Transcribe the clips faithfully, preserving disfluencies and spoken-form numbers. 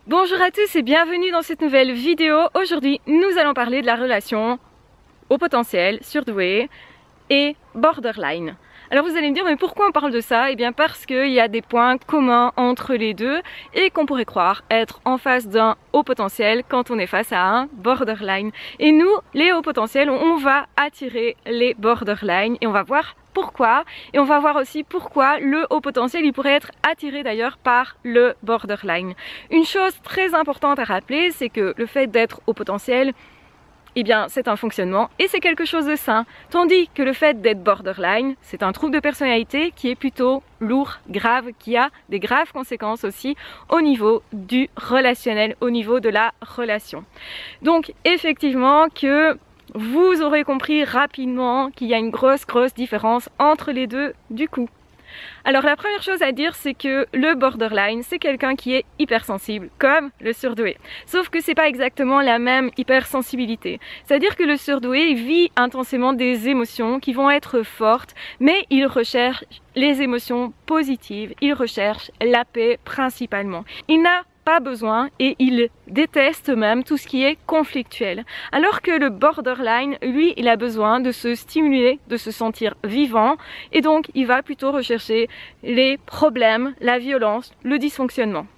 Bonjour à tous et bienvenue dans cette nouvelle vidéo. Aujourd'hui, nous allons parler de la relation haut potentiel, surdoué et borderline. Alors vous allez me dire, mais pourquoi on parle de ça? Eh bien parce qu'il y a des points communs entre les deux et qu'on pourrait croire être en face d'un haut potentiel quand on est face à un borderline. Et nous, les hauts potentiels, on va attirer les borderline et on va voir pourquoi. Et on va voir aussi pourquoi le haut potentiel, il pourrait être attiré d'ailleurs par le borderline. Une chose très importante à rappeler, c'est que le fait d'être haut potentiel, eh bien, c'est un fonctionnement et c'est quelque chose de sain. Tandis que le fait d'être borderline, c'est un trouble de personnalité qui est plutôt lourd, grave, qui a des graves conséquences aussi au niveau du relationnel, au niveau de la relation. Donc, effectivement que vous aurez compris rapidement qu'il y a une grosse, grosse différence entre les deux du coup. Alors la première chose à dire, c'est que le borderline, c'est quelqu'un qui est hypersensible, comme le surdoué. Sauf que c'est pas exactement la même hypersensibilité. C'est-à-dire que le surdoué vit intensément des émotions qui vont être fortes, mais il recherche les émotions positives, il recherche la paix principalement. Il n'a pas besoin et il déteste même tout ce qui est conflictuel. Alors que le borderline, lui, il a besoin de se stimuler, de se sentir vivant et donc il va plutôt rechercher les problèmes, la violence, le dysfonctionnement.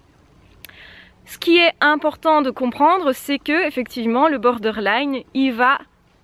Ce qui est important de comprendre, c'est que effectivement le borderline, il va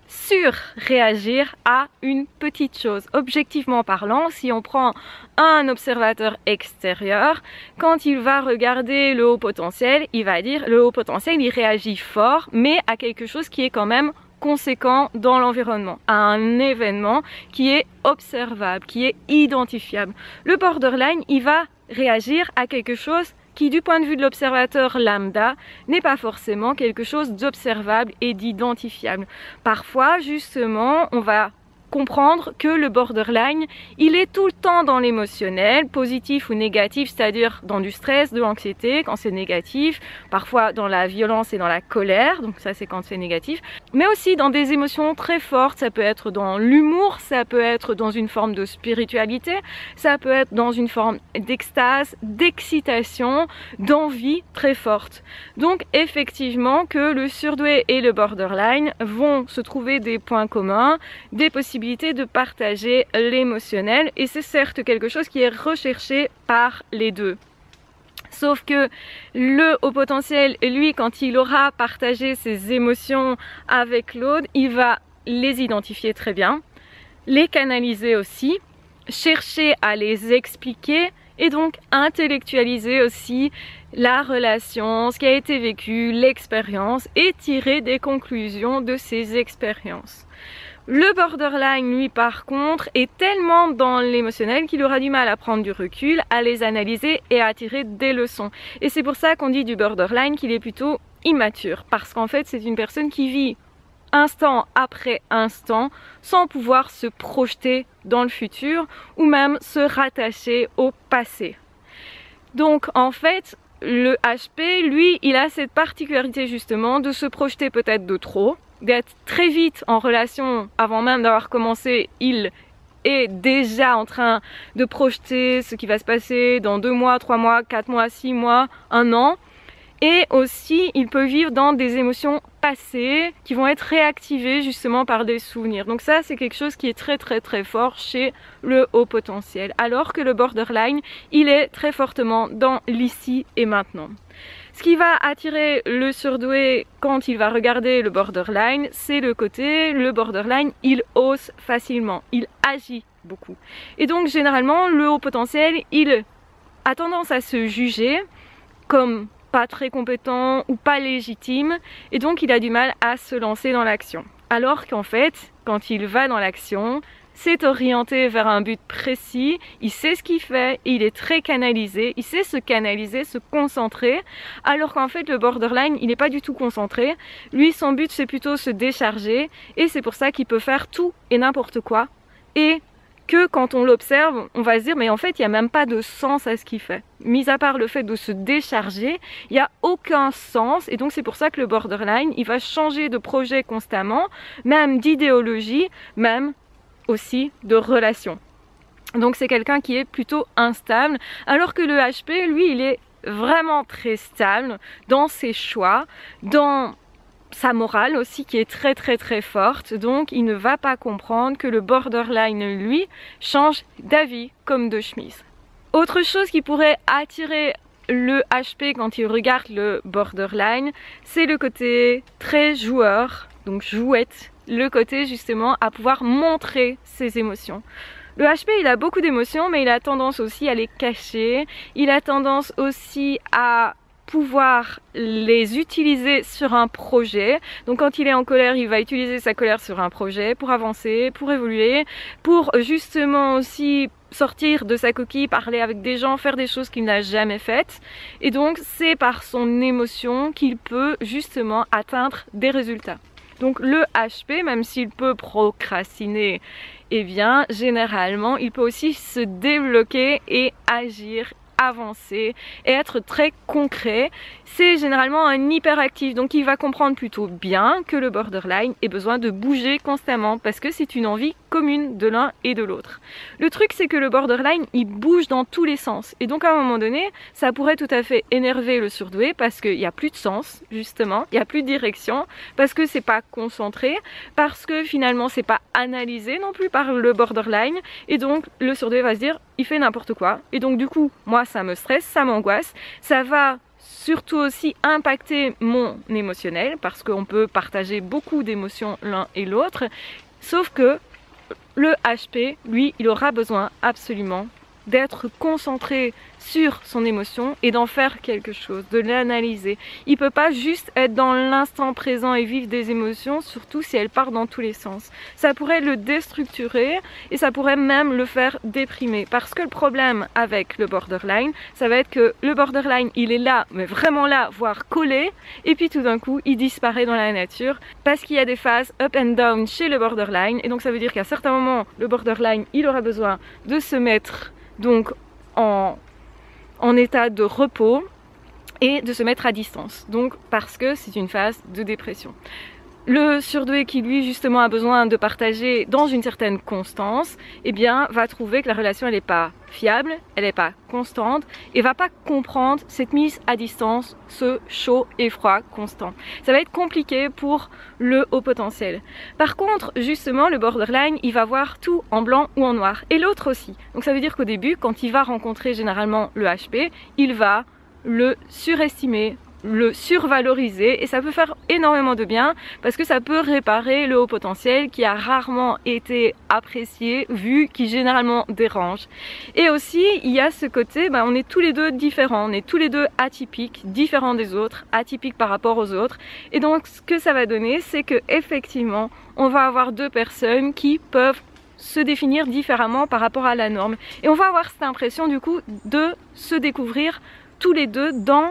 surréagir à une petite chose. Objectivement parlant, si on prend un observateur extérieur, quand il va regarder le haut potentiel, il va dire le haut potentiel, il réagit fort, mais à quelque chose qui est quand même conséquent dans l'environnement, à un événement qui est observable, qui est identifiable. Le borderline, il va réagir à quelque chose qui, du point de vue de l'observateur lambda, n'est pas forcément quelque chose d'observable et d'identifiable. Parfois, justement, on va comprendre que le borderline, il est tout le temps dans l'émotionnel, positif ou négatif, c'est-à-dire dans du stress, de l'anxiété, quand c'est négatif, parfois dans la violence et dans la colère, donc ça c'est quand c'est négatif, mais aussi dans des émotions très fortes, ça peut être dans l'humour, ça peut être dans une forme de spiritualité, ça peut être dans une forme d'extase, d'excitation, d'envie très forte. Donc effectivement que le surdoué et le borderline vont se trouver des points communs, des possibilités de partager l'émotionnel et c'est certes quelque chose qui est recherché par les deux. Sauf que le haut potentiel, lui, quand il aura partagé ses émotions avec l'autre, il va les identifier très bien, les canaliser aussi, chercher à les expliquer et donc intellectualiser aussi la relation, ce qui a été vécu, l'expérience et tirer des conclusions de ces expériences. Le borderline, lui, par contre, est tellement dans l'émotionnel qu'il aura du mal à prendre du recul, à les analyser et à tirer des leçons. Et c'est pour ça qu'on dit du borderline qu'il est plutôt immature, parce qu'en fait, c'est une personne qui vit instant après instant sans pouvoir se projeter dans le futur ou même se rattacher au passé. Donc, en fait, le H P, lui, il a cette particularité justement de se projeter peut-être de trop, d'être très vite en relation avant même d'avoir commencé, il est déjà en train de projeter ce qui va se passer dans deux mois, trois mois, quatre mois, six mois, un an. Et aussi, il peut vivre dans des émotions passées qui vont être réactivées justement par des souvenirs. Donc ça, c'est quelque chose qui est très très très fort chez le haut potentiel. Alors que le borderline, il est très fortement dans l'ici et maintenant. Ce qui va attirer le surdoué quand il va regarder le borderline, c'est le côté, le borderline, il ose facilement, il agit beaucoup. Et donc généralement, le haut potentiel, il a tendance à se juger comme pas très compétent ou pas légitime et donc il a du mal à se lancer dans l'action. Alors qu'en fait, quand il va dans l'action, c'est orienté vers un but précis, il sait ce qu'il fait, il est très canalisé, il sait se canaliser, se concentrer, alors qu'en fait le borderline, il n'est pas du tout concentré. Lui, son but c'est plutôt se décharger et c'est pour ça qu'il peut faire tout et n'importe quoi et que quand on l'observe, on va se dire mais en fait il n'y a même pas de sens à ce qu'il fait. Mis à part le fait de se décharger, il n'y a aucun sens et donc c'est pour ça que le borderline, il va changer de projet constamment, même d'idéologie, même aussi de relation. Donc c'est quelqu'un qui est plutôt instable, alors que le H P, lui, il est vraiment très stable dans ses choix, dans sa morale aussi qui est très très très forte, donc il ne va pas comprendre que le borderline lui change d'avis comme de chemise. Autre chose qui pourrait attirer le H P quand il regarde le borderline, c'est le côté très joueur, donc jouette, le côté justement à pouvoir montrer ses émotions. Le H P il a beaucoup d'émotions mais il a tendance aussi à les cacher, il a tendance aussi à pouvoir les utiliser sur un projet. Donc quand il est en colère, il va utiliser sa colère sur un projet pour avancer, pour évoluer, pour justement aussi sortir de sa coquille, parler avec des gens, faire des choses qu'il n'a jamais faites. Et donc c'est par son émotion qu'il peut justement atteindre des résultats. Donc le H P, même s'il peut procrastiner, eh bien généralement il peut aussi se débloquer et agir, avancer et être très concret. C'est généralement un hyperactif, donc il va comprendre plutôt bien que le borderline ait besoin de bouger constamment parce que c'est une envie commune de l'un et de l'autre. Le truc c'est que le borderline il bouge dans tous les sens et donc à un moment donné ça pourrait tout à fait énerver le surdoué parce qu'il n'y a plus de sens justement, il n'y a plus de direction, parce que c'est pas concentré, parce que finalement c'est pas analysé non plus par le borderline et donc le surdoué va se dire il fait n'importe quoi et donc du coup moi ça me stresse, ça m'angoisse, ça va surtout aussi impacter mon émotionnel parce qu'on peut partager beaucoup d'émotions l'un et l'autre, sauf que le H P, lui, il aura besoin absolument d'être concentré sur son émotion et d'en faire quelque chose, de l'analyser. Il ne peut pas juste être dans l'instant présent et vivre des émotions, surtout si elles partent dans tous les sens. Ça pourrait le déstructurer et ça pourrait même le faire déprimer. Parce que le problème avec le borderline, ça va être que le borderline, il est là, mais vraiment là, voire collé, et puis tout d'un coup, il disparaît dans la nature parce qu'il y a des phases up and down chez le borderline. Et donc ça veut dire qu'à certains moments, le borderline, il aura besoin de se mettre donc en en état de repos et de se mettre à distance, donc parce que c'est une phase de dépression. Le surdoué qui lui justement a besoin de partager dans une certaine constance, eh bien va trouver que la relation elle n'est pas fiable, elle n'est pas constante et va pas comprendre cette mise à distance, ce chaud et froid constant. Ça va être compliqué pour le haut potentiel. Par contre justement le borderline il va voir tout en blanc ou en noir et l'autre aussi. Donc ça veut dire qu'au début quand il va rencontrer généralement le H P, il va le surestimer, le survaloriser et ça peut faire énormément de bien parce que ça peut réparer le haut potentiel qui a rarement été apprécié, vu, qui généralement dérange. Et aussi il y a ce côté, bah, on est tous les deux différents, on est tous les deux atypiques, différents des autres, atypiques par rapport aux autres et donc ce que ça va donner c'est que effectivement on va avoir deux personnes qui peuvent se définir différemment par rapport à la norme et on va avoir cette impression du coup de se découvrir tous les deux dans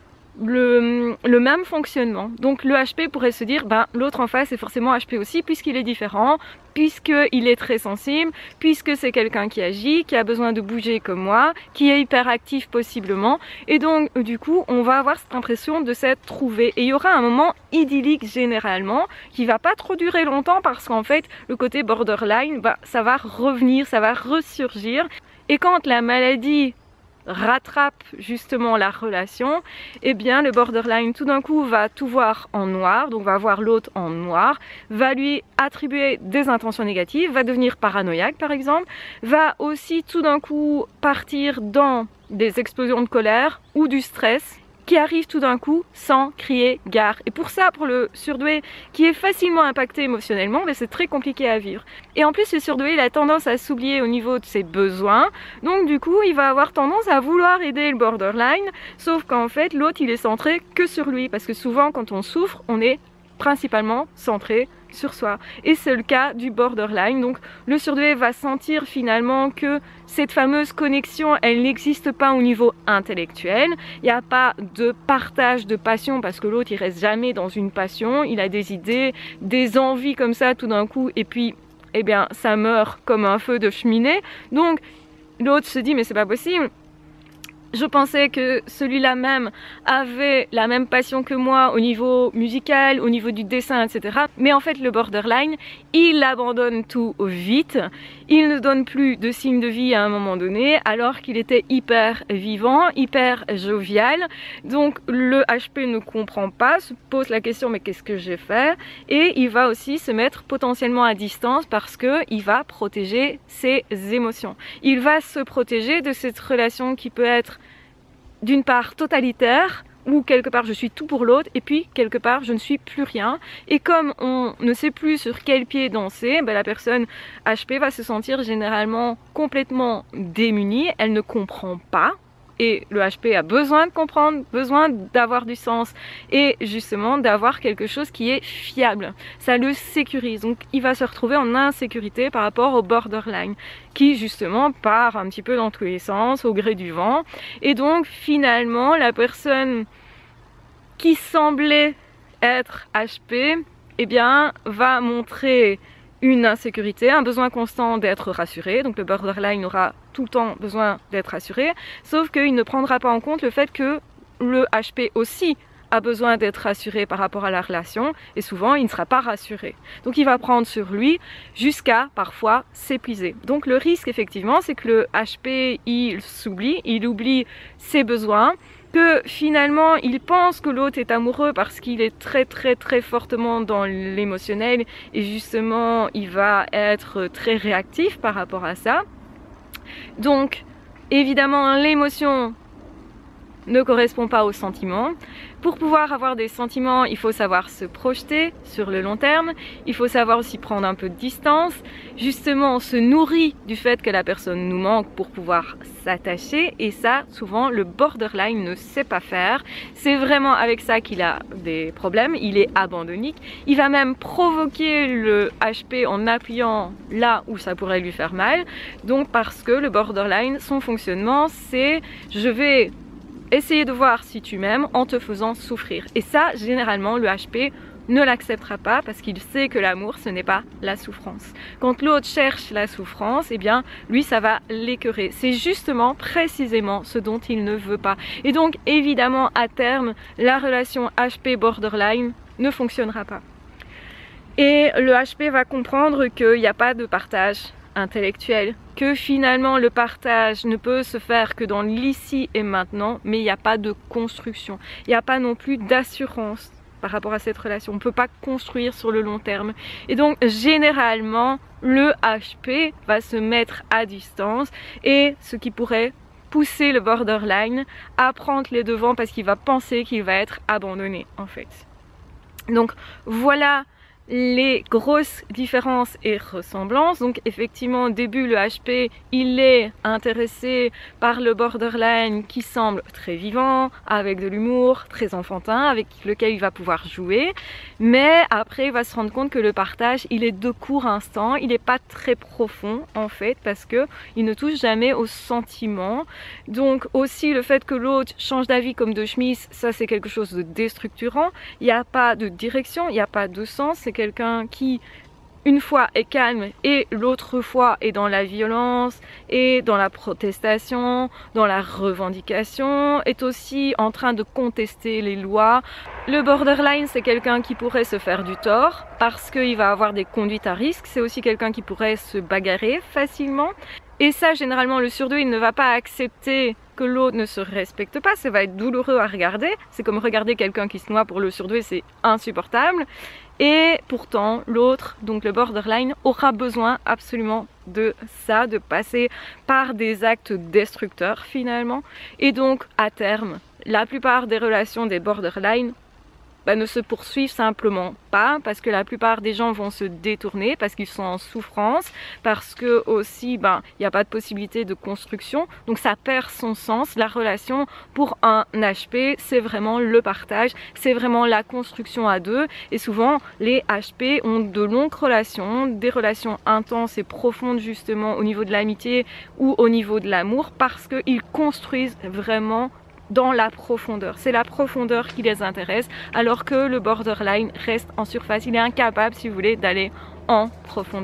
Le, le même fonctionnement. Donc le H P pourrait se dire ben l'autre en face est forcément H P aussi puisqu'il est différent, puisqu'il est très sensible, puisque c'est quelqu'un qui agit, qui a besoin de bouger comme moi, qui est hyperactif possiblement et donc du coup on va avoir cette impression de s'être trouvé et il y aura un moment idyllique généralement qui va pas trop durer longtemps parce qu'en fait le côté borderline bah, ça va revenir, ça va ressurgir et quand la maladie rattrape justement la relation, et eh bien le borderline tout d'un coup va tout voir en noir, donc va voir l'autre en noir, va lui attribuer des intentions négatives, va devenir paranoïaque par exemple, va aussi tout d'un coup partir dans des explosions de colère ou du stress qui arrive tout d'un coup sans crier gare. Et pour ça, pour le surdoué qui est facilement impacté émotionnellement, ben c'est très compliqué à vivre. Et en plus, le surdoué, il a tendance à s'oublier au niveau de ses besoins. Donc du coup, il va avoir tendance à vouloir aider le borderline, sauf qu'en fait, l'autre, il est centré que sur lui. Parce que souvent, quand on souffre, on est principalement centré sur soi. Et c'est le cas du borderline. Donc le surdoué va sentir finalement que cette fameuse connexion, elle n'existe pas au niveau intellectuel. Il n'y a pas de partage de passion parce que l'autre, il reste jamais dans une passion. Il a des idées, des envies comme ça tout d'un coup et puis, eh bien, ça meurt comme un feu de cheminée. Donc l'autre se dit mais c'est pas possible. Je pensais que celui-là même avait la même passion que moi au niveau musical, au niveau du dessin, et cetera. Mais en fait, le borderline, il abandonne tout vite. Il ne donne plus de signes de vie à un moment donné, alors qu'il était hyper vivant, hyper jovial. Donc le H P ne comprend pas, se pose la question mais qu'est-ce que j'ai fait? Et il va aussi se mettre potentiellement à distance parce qu'il va protéger ses émotions. Il va se protéger de cette relation qui peut être d'une part totalitaire, où quelque part je suis tout pour l'autre et puis quelque part je ne suis plus rien. Et comme on ne sait plus sur quel pied danser, ben la personne H P va se sentir généralement complètement démunie, elle ne comprend pas. Et le H P a besoin de comprendre, besoin d'avoir du sens et justement d'avoir quelque chose qui est fiable. Ça le sécurise, donc il va se retrouver en insécurité par rapport au borderline qui justement part un petit peu dans tous les sens, au gré du vent. Et donc finalement la personne qui semblait être H P, eh bien va montrer une insécurité, un besoin constant d'être rassuré. Donc le borderline aura tout le temps besoin d'être rassuré, sauf qu'il ne prendra pas en compte le fait que le H P aussi a besoin d'être rassuré par rapport à la relation et souvent il ne sera pas rassuré. Donc il va prendre sur lui jusqu'à parfois s'épuiser. Donc le risque effectivement c'est que le H P il s'oublie, il oublie ses besoins, que finalement il pense que l'autre est amoureux parce qu'il est très très très fortement dans l'émotionnel et justement il va être très réactif par rapport à ça. Donc évidemment l'émotion ne correspond pas aux sentiments. Pour pouvoir avoir des sentiments, il faut savoir se projeter sur le long terme, il faut savoir aussi prendre un peu de distance. Justement, on se nourrit du fait que la personne nous manque pour pouvoir s'attacher et ça, souvent, le borderline ne sait pas faire. C'est vraiment avec ça qu'il a des problèmes, il est abandonnique. Il va même provoquer le H P en appuyant là où ça pourrait lui faire mal. Donc parce que le borderline, son fonctionnement, c'est je vais essayer de voir si tu m'aimes en te faisant souffrir. Et ça, généralement, le H P ne l'acceptera pas parce qu'il sait que l'amour, ce n'est pas la souffrance. Quand l'autre cherche la souffrance, eh bien, lui, ça va l'écœurer. C'est justement, précisément, ce dont il ne veut pas. Et donc, évidemment, à terme, la relation H P-borderline ne fonctionnera pas. Et le H P va comprendre qu'il n'y a pas de partage intellectuel, que finalement le partage ne peut se faire que dans l'ici et maintenant, mais il n'y a pas de construction, il n'y a pas non plus d'assurance par rapport à cette relation, on ne peut pas construire sur le long terme. Et donc généralement le H P va se mettre à distance et ce qui pourrait pousser le borderline à prendre les devants parce qu'il va penser qu'il va être abandonné en fait. Donc voilà les grosses différences et ressemblances. Donc effectivement au début le H P il est intéressé par le borderline qui semble très vivant, avec de l'humour, très enfantin, avec lequel il va pouvoir jouer, mais après il va se rendre compte que le partage il est de court instant, il n'est pas très profond en fait parce que il ne touche jamais aux sentiments. Donc aussi le fait que l'autre change d'avis comme de chemise, ça c'est quelque chose de déstructurant, il n'y a pas de direction, il n'y a pas de sens, c'est quelqu'un qui une fois est calme et l'autre fois est dans la violence et dans la protestation, dans la revendication, est aussi en train de contester les lois. Le borderline c'est quelqu'un qui pourrait se faire du tort parce qu'il va avoir des conduites à risque, c'est aussi quelqu'un qui pourrait se bagarrer facilement. Et ça, généralement, le surdoué, il ne va pas accepter que l'autre ne se respecte pas. Ça va être douloureux à regarder. C'est comme regarder quelqu'un qui se noie. Pour le surdoué, c'est insupportable. Et pourtant, l'autre, donc le borderline, aura besoin absolument de ça, de passer par des actes destructeurs finalement. Et donc, à terme, la plupart des relations des borderline bah, ne se poursuivent simplement pas parce que la plupart des gens vont se détourner parce qu'ils sont en souffrance, parce que aussi ben il n'y a pas de possibilité de construction, donc ça perd son sens. La relation pour un H P c'est vraiment le partage, c'est vraiment la construction à deux et souvent les H P ont de longues relations, des relations intenses et profondes justement au niveau de l'amitié ou au niveau de l'amour parce qu'ils construisent vraiment dans la profondeur. C'est la profondeur qui les intéresse alors que le borderline reste en surface. Il est incapable, si vous voulez, d'aller en profondeur.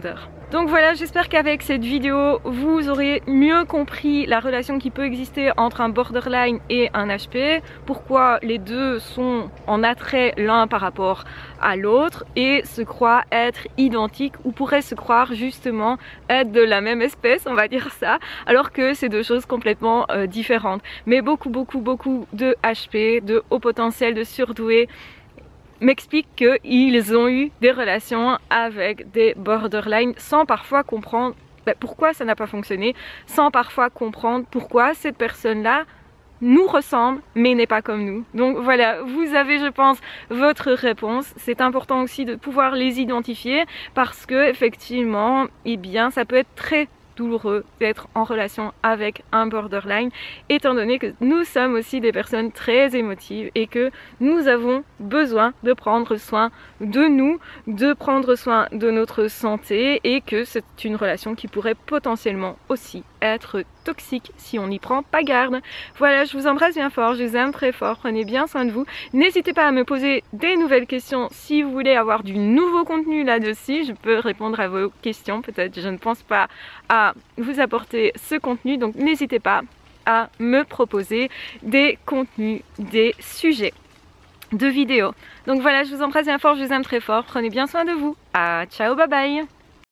Donc voilà, j'espère qu'avec cette vidéo, vous aurez mieux compris la relation qui peut exister entre un borderline et un H P, pourquoi les deux sont en attrait l'un par rapport à l'autre et se croient être identiques ou pourraient se croire justement être de la même espèce, on va dire ça, alors que c'est deux choses complètement euh, différentes. Mais beaucoup, beaucoup, beaucoup de H P, de haut potentiel, de surdoués, m'expliquent qu'ils ont eu des relations avec des borderline sans parfois comprendre bah, pourquoi ça n'a pas fonctionné, sans parfois comprendre pourquoi cette personne-là nous ressemble mais n'est pas comme nous. Donc voilà, vous avez je pense votre réponse. C'est important aussi de pouvoir les identifier parce que effectivement, eh bien ça peut être très douloureux d'être en relation avec un borderline étant donné que nous sommes aussi des personnes très émotives et que nous avons besoin de prendre soin de nous, de prendre soin de notre santé et que c'est une relation qui pourrait potentiellement aussi être toxique si on n'y prend pas garde. Voilà, je vous embrasse bien fort, je vous aime très fort, prenez bien soin de vous. N'hésitez pas à me poser des nouvelles questions si vous voulez avoir du nouveau contenu là-dessus. Je peux répondre à vos questions, peut-être je ne pense pas à vous apporter ce contenu, donc n'hésitez pas à me proposer des contenus, des sujets de vidéos. Donc voilà, je vous embrasse bien fort, je vous aime très fort, prenez bien soin de vous. Ah, ciao, bye bye.